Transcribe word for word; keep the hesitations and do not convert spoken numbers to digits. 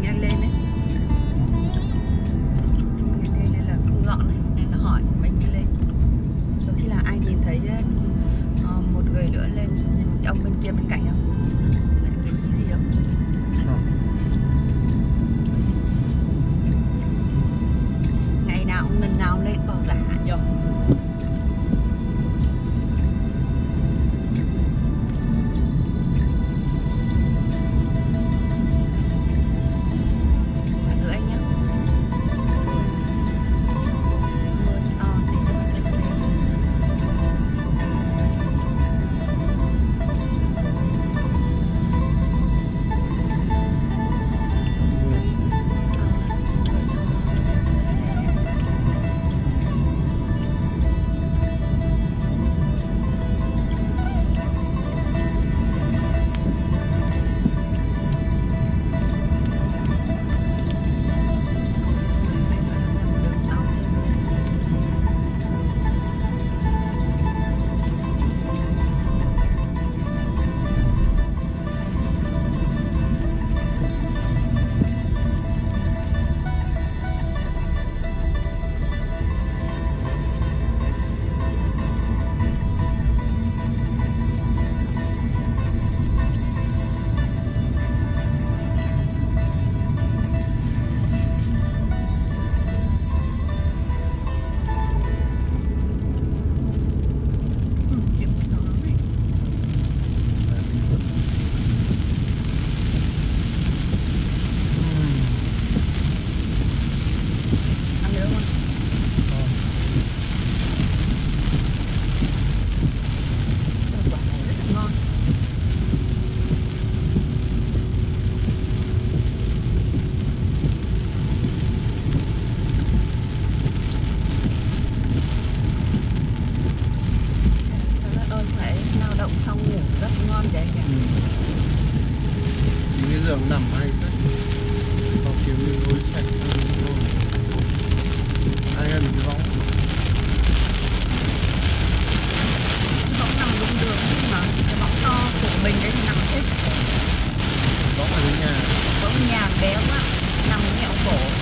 nhanh lên đấy. Đây, đây là thu dọn này, nên nó hỏi mình đi lên. Đôi khi là ai nhìn thấy uh, một người nữa lên ông bên kia bên cạnh không? Là cái ý gì không? Ngày nào ông lần nào lên vào giả nhỉ? Xong ngủ rất ngon đấy nhỉ. Ừ. Cái giường nằm hay phết. Có kiểu như gối sạch luôn. Ai ăn cái võng. Võng nằm đúng đường nhưng mà cái võng to của mình đấy thì nằm thích. Võng ở dưới nhà. Võng nhà béo á, nằm nghẹo cổ.